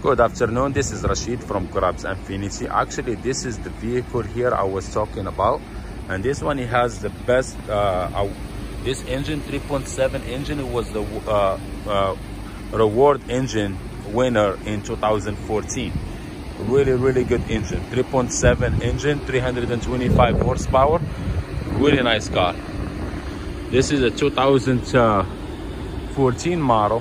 Good afternoon, this is Rashid from Qurab's Infiniti. Actually, this is the vehicle here I was talking about, and this one, it has the best this engine, 3.7 engine. It was the reward engine winner in 2014. Really good engine, 3.7 engine, 325 horsepower. Really nice car. This is a 2014 model,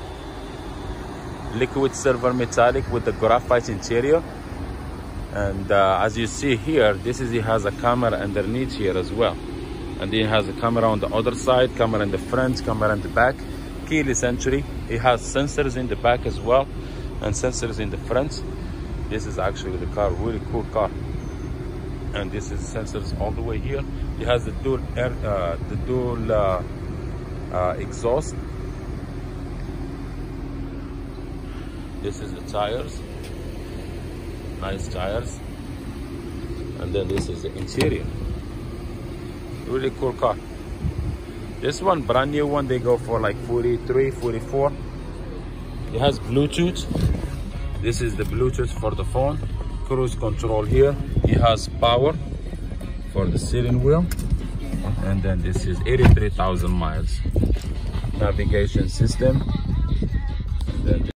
liquid silver metallic with the graphite interior. And as you see here, it has a camera underneath here as well, and then it has a camera on the other side, camera in the front, camera in the back, keyless entry. It has sensors in the back as well and sensors in the front. This is actually the car, really cool car. And this is sensors all the way here. It has the dual exhaust. This is the tires, nice tires. And then this is the interior. Really cool car. This one, brand new one, they go for like 43, 44. It has Bluetooth. This is the Bluetooth for the phone. Cruise control here. It has power for the steering wheel. And then this is 83,000 miles. Navigation system. And then